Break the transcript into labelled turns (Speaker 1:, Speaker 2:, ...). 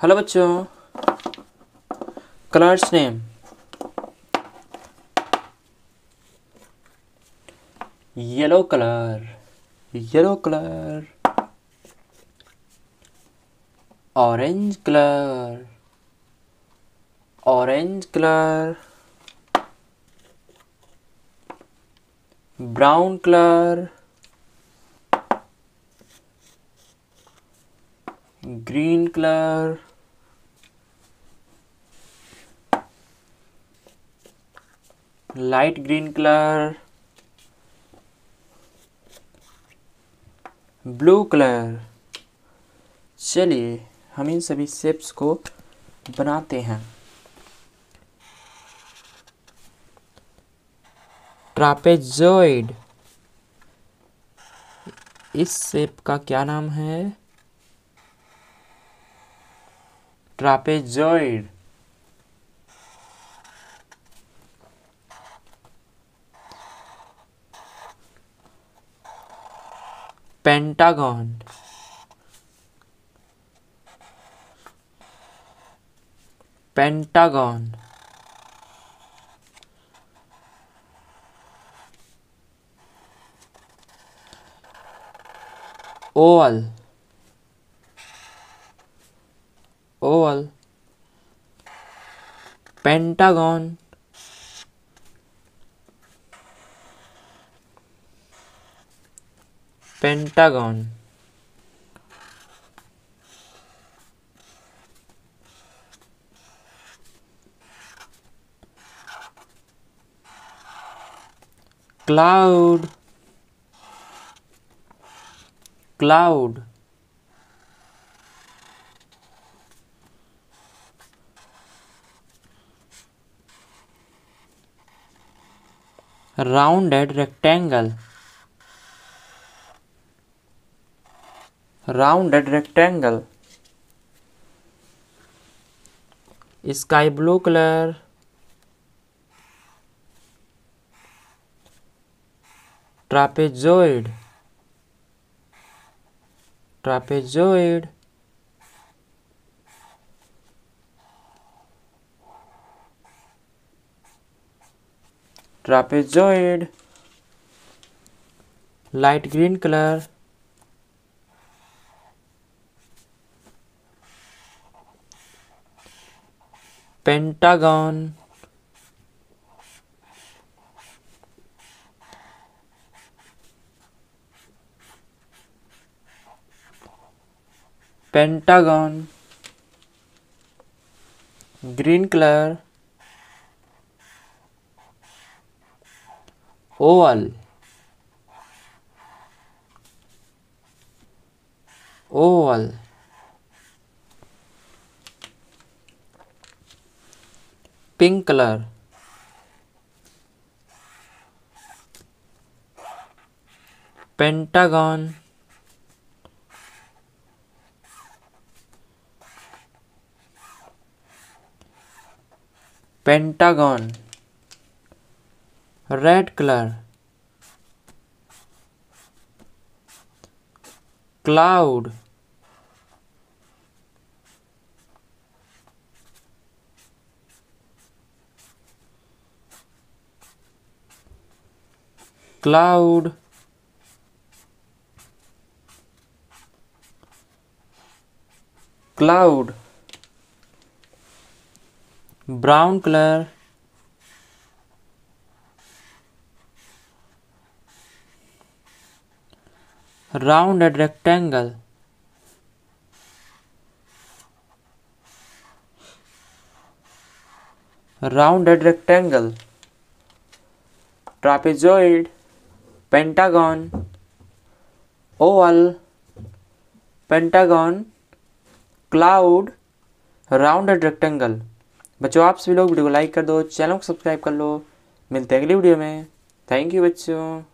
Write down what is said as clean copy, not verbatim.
Speaker 1: Hello बच्चों, colours name. Yellow colour, yellow colour. Orange colour, orange colour. Brown colour, green colour. Light green colour, blue colour. चलिए हम इन सभी shapes को बनाते हैं। ट्रापेजॉइड, इस शेप का क्या नाम है? Trapezoid. Pentagon, pentagon. Oval, oval. Pentagon, pentagon. Cloud, cloud. Rounded rectangle, rounded rectangle. Sky blue colour, trapezoid, trapezoid. Trapezoid. Light green colour, pentagon, pentagon. Green colour, oval, oval. Pink colour, pentagon, pentagon. Red colour, cloud, cloud. Cloud. Brown colour, rounded rectangle, rounded rectangle. Trapezoid, pentagon, oval, pentagon, cloud, rounded rectangle. बच्चों आप सभी लोग video को like कर दो, channel को subscribe कर लो। मिलते हैं अगली वीडियो में। थैंक यू बच्चों।